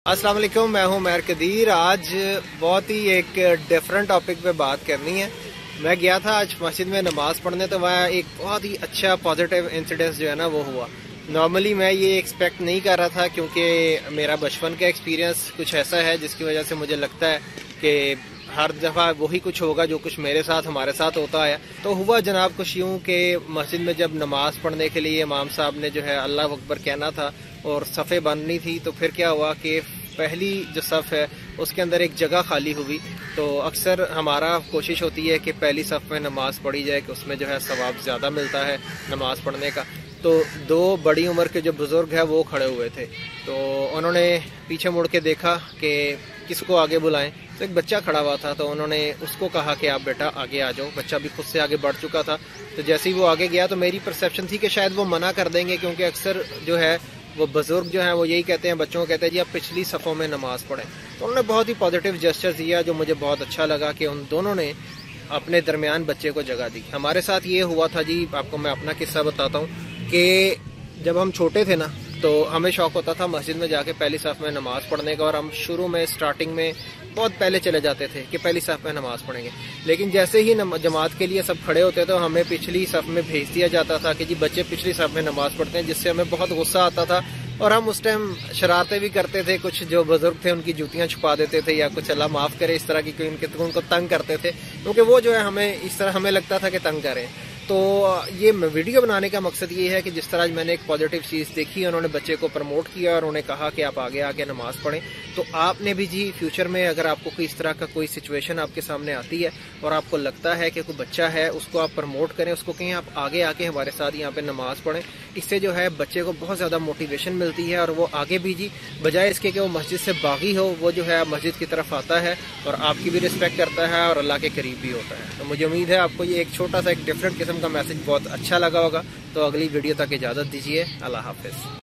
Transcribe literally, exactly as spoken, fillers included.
अस्सलाम वालेकुम, मैं हूं मैर कदीर। आज बहुत ही एक डिफरेंट टॉपिक पे बात करनी है। मैं गया था आज मस्जिद में नमाज पढ़ने, तो वहाँ एक बहुत ही अच्छा पॉजिटिव इंसिडेंस जो है ना वो हुआ। नॉर्मली मैं ये एक्सपेक्ट नहीं कर रहा था, क्योंकि मेरा बचपन का एक्सपीरियंस कुछ ऐसा है जिसकी वजह से मुझे लगता है कि हर दफ़ा वही कुछ होगा जो कुछ मेरे साथ हमारे साथ होता है। तो हुआ जनाब कुछ यूँ कि मस्जिद में जब नमाज पढ़ने के लिए इमाम साहब ने जो है अल्लाह अकबर कहना था और सफ़े बननी थी, तो फिर क्या हुआ कि पहली जो सफ़ है उसके अंदर एक जगह खाली हुई। तो अक्सर हमारा कोशिश होती है कि पहली सफ़ में नमाज पढ़ी जाए कि उसमें जो है सवाब ज़्यादा मिलता है नमाज पढ़ने का। तो दो बड़ी उम्र के जो बुज़ुर्ग हैं वो खड़े हुए थे, तो उन्होंने पीछे मुड़ के देखा कि किसको आगे बुलाएं। तो एक बच्चा खड़ा हुआ था, तो उन्होंने उसको कहा कि आप बेटा आगे आ जाओ। बच्चा भी खुद से आगे बढ़ चुका था। तो जैसे ही वो आगे गया तो मेरी परसेप्शन थी कि शायद वो मना कर देंगे, क्योंकि अक्सर जो है वो बुजुर्ग जो हैं वो यही कहते हैं, बच्चों को कहते हैं जी आप पिछली सफ़ों में नमाज पढ़ें। तो उन्होंने बहुत ही पॉजिटिव जेस्चर दिया, जो मुझे बहुत अच्छा लगा कि उन दोनों ने अपने दरमियान बच्चे को जगह दी। हमारे साथ ये हुआ था जी, आपको मैं अपना किस्सा बताता हूँ कि जब हम छोटे थे ना, तो हमें शौक होता था मस्जिद में जाके पहली सफ़ में नमाज पढ़ने का, और हम शुरू में स्टार्टिंग में बहुत पहले चले जाते थे कि पहली सफ़ में नमाज पढ़ेंगे। लेकिन जैसे ही जमात के लिए सब खड़े होते तो हमें पिछली सफ़ में भेज दिया जाता था कि जी बच्चे पिछली सफ़ में नमाज पढ़ते हैं, जिससे हमें बहुत गुस्सा आता था। और हम उस टाइम शरारतें भी करते थे, कुछ जो बुजुर्ग थे उनकी जूतियां छुपा देते थे, या कुछ अल्लाह माफ़ करे इस तरह की कोई उनके उनको तंग करते थे, क्योंकि वो जो है हमें इस तरह हमें लगता था कि तंग करें। तो ये वीडियो बनाने का मकसद ये है कि जिस तरह मैंने एक पॉजिटिव चीज़ देखी, उन्होंने बच्चे को प्रमोट किया और उन्हें कहा कि आप आगे आके नमाज पढ़ें। तो आपने भी जी फ्यूचर में अगर आपको कोई इस तरह का कोई सिचुएशन आपके सामने आती है और आपको लगता है कि कोई बच्चा है, उसको आप प्रमोट करें, उसको कहें आप आगे आके हमारे साथ यहाँ पे नमाज पढ़ें। इससे जो है बच्चे को बहुत ज़्यादा मोटिवेशन मिलती है, और वो आगे भी जी बजाय इसके कि वो मस्जिद से बागी हो, वो जो है मस्जिद की तरफ आता है और आपकी भी रिस्पेक्ट करता है और अल्लाह के करीब भी होता है। तो मुझे उम्मीद है आपको ये एक छोटा सा एक डिफरेंट किस्म का मैसेज बहुत अच्छा लगा होगा। तो अगली वीडियो तक इजाज़त दीजिए। अल्लाह हाफिज़।